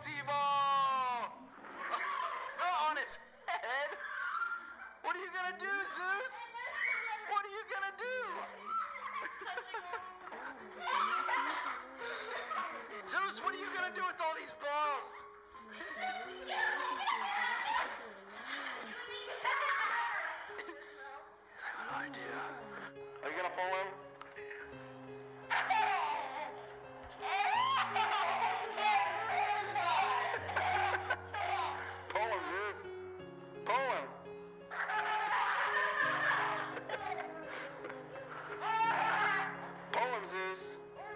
T-ball! On his head? What are you gonna do, Zeus? What are you gonna do? Zeus, what are you gonna do with all these balls? He's like, what do I do? Are you gonna pull him? Pull him, Zeus. Pull him. Pull him, Zeus.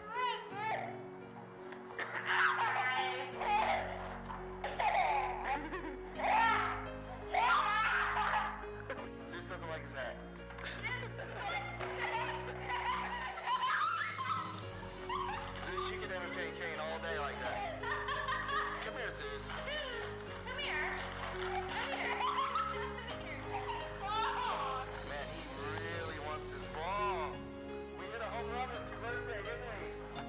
Zeus doesn't like his hat. Zeus, you can entertain Kane all day like that. Come here, Zeus. Come here. Man, he really wants his ball. We hit a home run for your birthday, didn't we?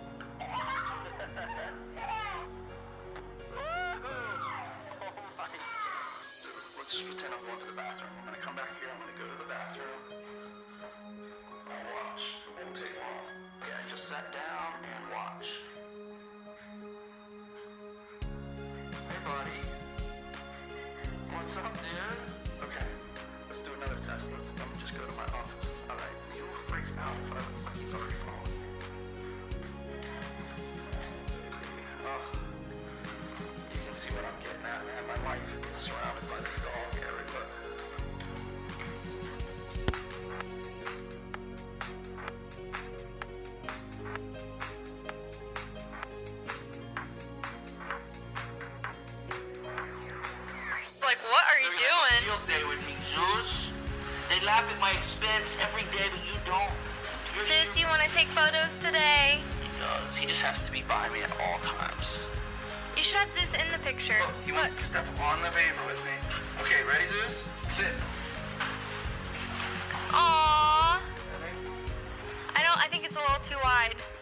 Oh my. Let's just pretend I'm going to the bathroom. I'm going to come back here. I'm going to go to the bathroom. I'll watch. It won't take long. Okay, I just sat down and watch. Hey, buddy. What's up, dude? Okay, let's do another test. Let me just go to my office. All right, you'll freak out if I look like he's already following me. Oh, you can see what I'm getting at, man. My life is surrounded by this dog everywhere. Like, what are you doing? Field day with me, Zeus. They laugh at my expense every day, but you don't. Zeus, you want to take photos today? He does. He just has to be by me at all times. You should have Zeus in the picture. Look, he wants to step on the paper with me. Okay, ready, Zeus? Sit. Aww. I think it's a little too wide.